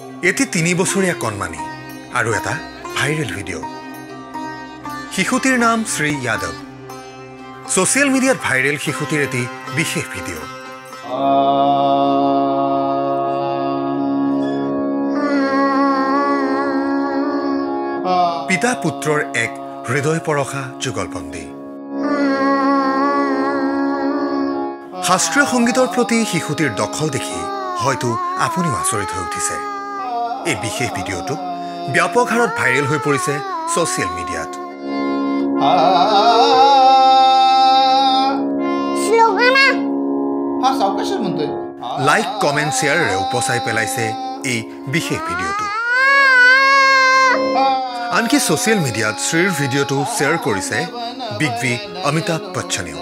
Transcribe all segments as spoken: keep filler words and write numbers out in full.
এটি তিনি বছৰীয়া কণমানি আৰু এটা ভাইৰেল ভিডিঅ' শিশুটিৰ নাম শ্ৰী যাদৱ ছ'চিয়েল মিডিয়াত ভাইৰেল শিশুটিৰ এটি বিশেষ ভিডিঅ' পিতা পুত্ৰৰ এক হৃদয় পৰখা যুগলবন্দী শাস্ত্ৰীয় সংগীতৰ প্ৰতি শিশুটিৰ দখল দেখি হয়তো আপুনিও আচৰিত হৈ উঠিছে এই বিশেষ ভিডিঅ'টো ব্যাপক হাৰত ভাইৰেল হৈ পৰিছে ছ'চিয়েল মিডিয়াত লাইক কমেণ্ট শ্বেয়াৰেৰে উপচাই পেলাইছে এই বিশেষ ভিডিঅ'টো আনকি ছ'চিয়েল মিডিয়াত শ্ৰীৰ ভিডিঅ'টো শ্বেয়াৰ কৰিছে বিগ বি অমিতাভ বচ্চনেও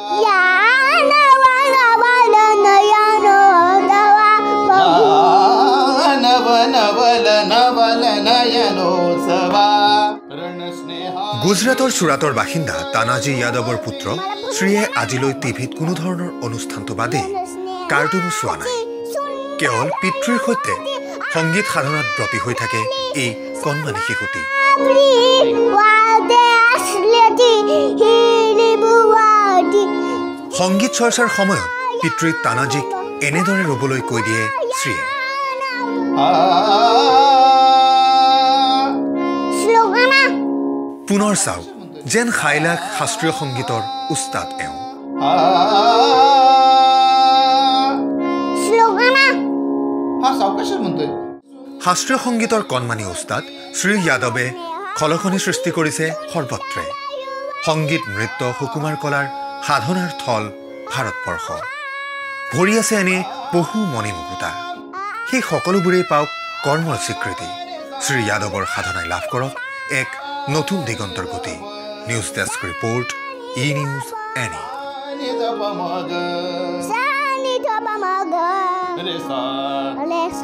গুজৰাটৰ চুৰাটৰ বাসিন্দা তানাজী যাদৱৰ পুত্ৰ শ্ৰীয়ে আজিলৈ টিভিত কোনো ধৰণৰ অনুষ্ঠানটো বাদেই কাৰ্টুনো চোৱা নাই কেৱল পিতৃৰ সৈতে সংগীত সাধনাত ব্ৰতী হৈ থাকে এই কণমানি শিশুটি সংগীত চৰ্চাৰ সময়ত পিতৃ তানাজীক এনেদৰে ৰ'বলৈ কৈ দিয়ে শ্ৰীয়ে পুনৰ চাওক যেন খাইলাক শাস্ত্ৰীয় সংগীতৰ উস্তাদ এওঁ শাস্ত্ৰীয় সংগীতৰ কণমানি উস্তাদ শ্ৰী যাদৱে খলখনি সৃষ্টি কৰিছে সৰ্বত্ৰে সংগীত নৃত্য সুকুমাৰ কলাৰ সাধনাৰ থল ভাৰতবৰ্ষ ভৰি আছে এনে বহু মণিমুকুতা সেই সকলোবোৰেই পাওক কৰ্মৰ স্বীকৃতি শ্ৰী যাদৱৰ সাধনাই লাভ কৰক এক নতুন দিগন্তৰ গতি নিউজ ডেস্ক ৰিপৰ্ট ই নিউজ এনি